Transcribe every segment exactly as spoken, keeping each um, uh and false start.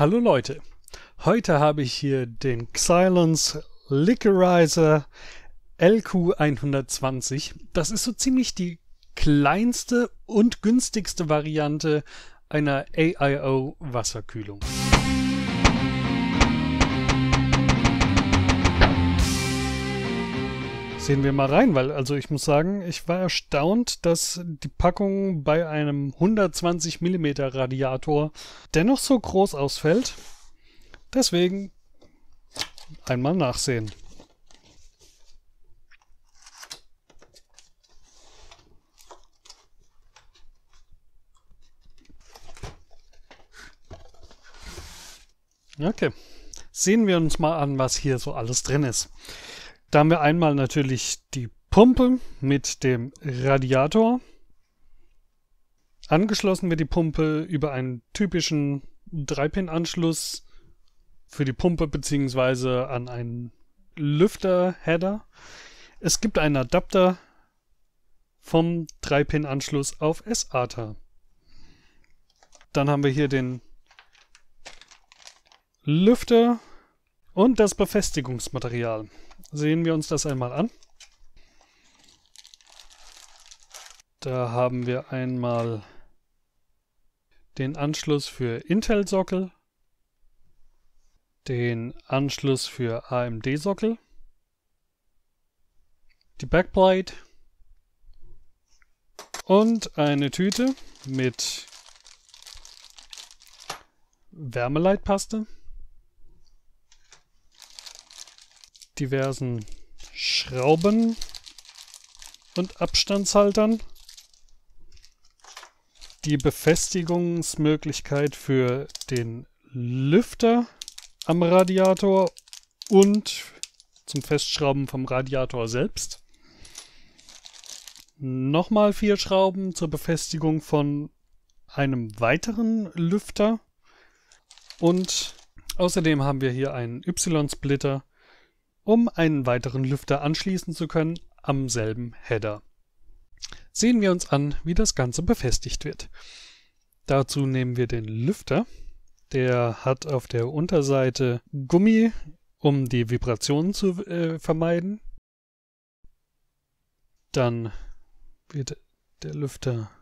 Hallo Leute, heute habe ich hier den Xylons Liquorizer L Q hundertzwanzig. Das ist so ziemlich die kleinste und günstigste Variante einer A I O Wasserkühlung. Sehen wir mal rein, weil also ich muss sagen, ich war erstaunt, dass die Packung bei einem hundertzwanzig Millimeter Radiator dennoch so groß ausfällt. Deswegen einmal nachsehen. Okay, sehen wir uns mal an, was hier so alles drin ist. Da haben wir einmal natürlich die Pumpe mit dem Radiator. Angeschlossen wird die Pumpe über einen typischen drei Pin Anschluss für die Pumpe bzw. an einen Lüfter-Header. Es gibt einen Adapter vom drei Pin Anschluss auf S A T A. Dann haben wir hier den Lüfter und das Befestigungsmaterial. Sehen wir uns das einmal an. Da haben wir einmal den Anschluss für Intel-Sockel, den Anschluss für A M D-Sockel, die Backplate und eine Tüte mit Wärmeleitpaste, diversen Schrauben und Abstandshaltern, die Befestigungsmöglichkeit für den Lüfter am Radiator und zum Festschrauben vom Radiator selbst. Nochmal vier Schrauben zur Befestigung von einem weiteren Lüfter und außerdem haben wir hier einen Y-Splitter, um einen weiteren Lüfter anschließen zu können am selben Header. Sehen wir uns an, wie das Ganze befestigt wird. Dazu nehmen wir den Lüfter. Der hat auf der Unterseite Gummi, um die Vibrationen zu äh, vermeiden. Dann wird der Lüfter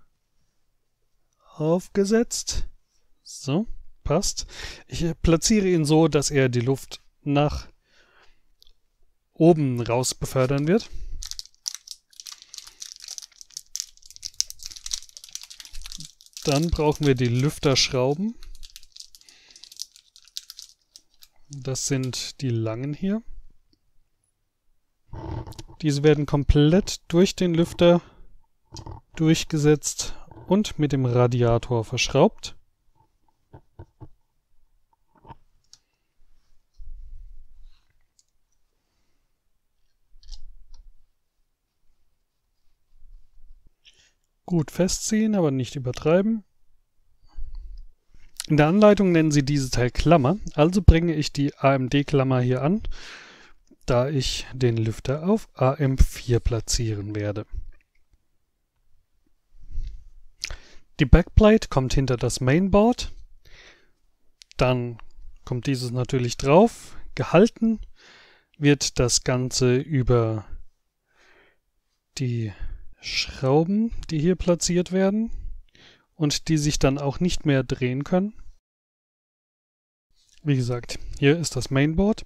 aufgesetzt. So, passt. Ich platziere ihn so, dass er die Luft nach oben raus befördern wird. Dann brauchen wir die Lüfterschrauben. Das sind die langen hier. Diese werden komplett durch den Lüfter durchgesetzt und mit dem Radiator verschraubt. Gut festziehen, aber nicht übertreiben. In der Anleitung nennen sie dieses Teil Klammer, also bringe ich die A M D-Klammer hier an, da ich den Lüfter auf A M vier platzieren werde. Die Backplate kommt hinter das Mainboard, dann kommt dieses natürlich drauf, gehalten wird das Ganze über die Schrauben, die hier platziert werden und die sich dann auch nicht mehr drehen können. Wie gesagt, hier ist das Mainboard.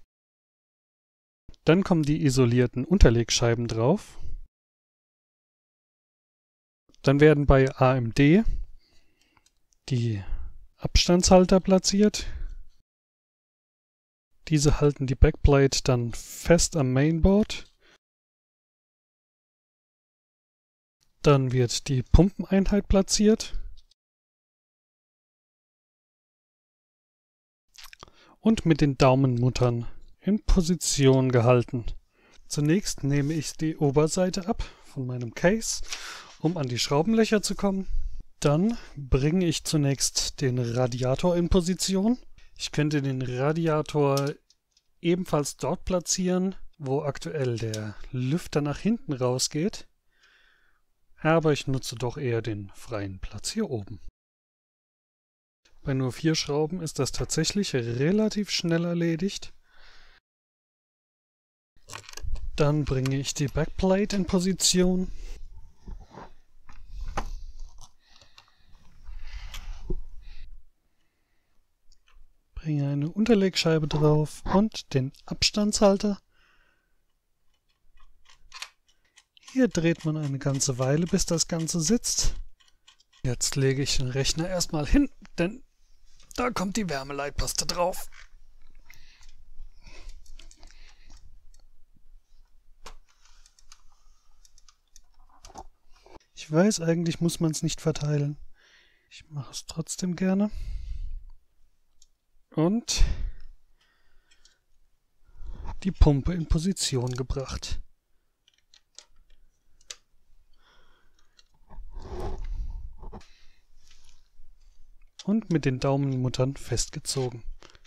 Dann kommen die isolierten Unterlegscheiben drauf. Dann werden bei A M D die Abstandshalter platziert. Diese halten die Backplate dann fest am Mainboard. Dann wird die Pumpeneinheit platziert und mit den Daumenmuttern in Position gehalten. Zunächst nehme ich die Oberseite ab von meinem Case, um an die Schraubenlöcher zu kommen. Dann bringe ich zunächst den Radiator in Position. Ich könnte den Radiator ebenfalls dort platzieren, wo aktuell der Lüfter nach hinten rausgeht. Aber ich nutze doch eher den freien Platz hier oben. Bei nur vier Schrauben ist das tatsächlich relativ schnell erledigt. Dann bringe ich die Backplate in Position. Bringe eine Unterlegscheibe drauf und den Abstandshalter. Hier dreht man eine ganze Weile, bis das Ganze sitzt. Jetzt lege ich den Rechner erstmal hin, denn da kommt die Wärmeleitpaste drauf. Ich weiß, eigentlich muss man es nicht verteilen. Ich mache es trotzdem gerne. Und die Pumpe in Position gebracht. Und mit den Daumenmuttern festgezogen.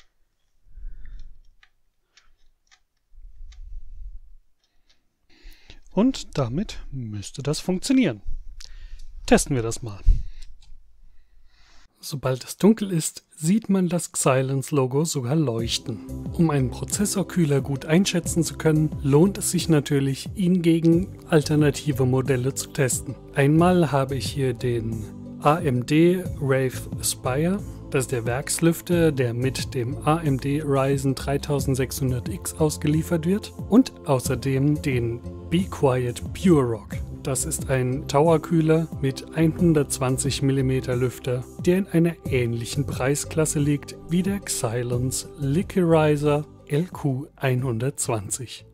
Und damit müsste das funktionieren. Testen wir das mal. Sobald es dunkel ist, sieht man das Xilinx-Logo sogar leuchten. Um einen Prozessorkühler gut einschätzen zu können, lohnt es sich natürlich, ihn gegen alternative Modelle zu testen. Einmal habe ich hier den A M D Wraith Spire. Das ist der Werkslüfter, der mit dem A M D Ryzen dreitausendsechshundert X ausgeliefert wird. Und außerdem den Be Quiet PureRock. Das ist ein Towerkühler mit hundertzwanzig Millimeter Lüfter, der in einer ähnlichen Preisklasse liegt wie der Xilinx Liquirizer L Q hundertzwanzig.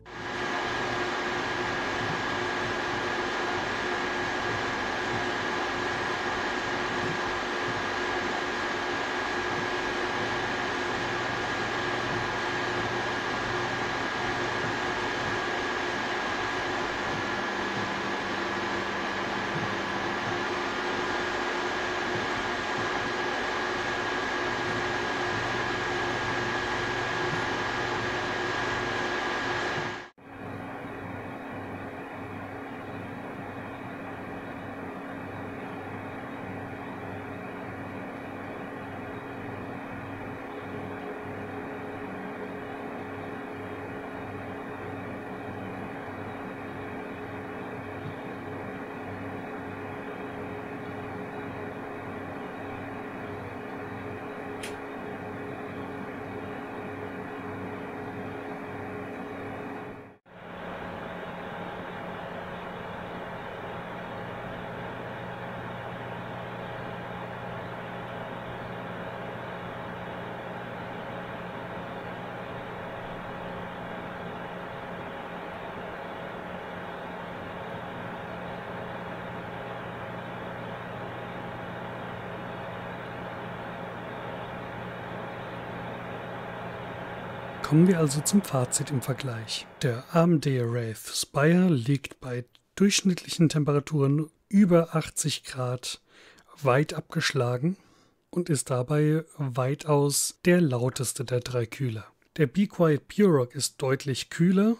Kommen wir also zum Fazit im Vergleich. Der A M D Wraith Spire liegt bei durchschnittlichen Temperaturen über achtzig Grad weit abgeschlagen und ist dabei weitaus der lauteste der drei Kühler. Der Be Quiet PureRock ist deutlich kühler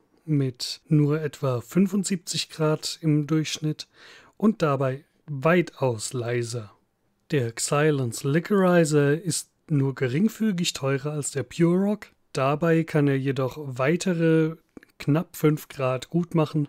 mit nur etwa fünfundsiebzig Grad im Durchschnitt und dabei weitaus leiser. Der Xilinx Liquirizer ist nur geringfügig teurer als der PureRock. Dabei kann er jedoch weitere knapp fünf Grad gut machen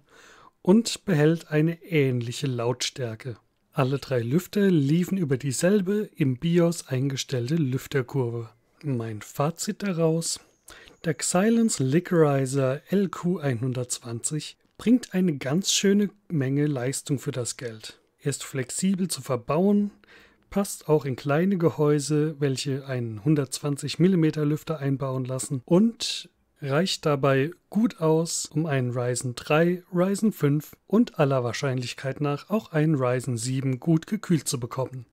und behält eine ähnliche Lautstärke. Alle drei Lüfter liefen über dieselbe im BIOS eingestellte Lüfterkurve. Mein Fazit daraus: Der Xilinx Liquirizer L Q hundertzwanzig bringt eine ganz schöne Menge Leistung für das Geld. Er ist flexibel zu verbauen, passt auch in kleine Gehäuse, welche einen hundertzwanzig Millimeter Lüfter einbauen lassen und reicht dabei gut aus, um einen Ryzen drei, Ryzen fünf und aller Wahrscheinlichkeit nach auch einen Ryzen sieben gut gekühlt zu bekommen.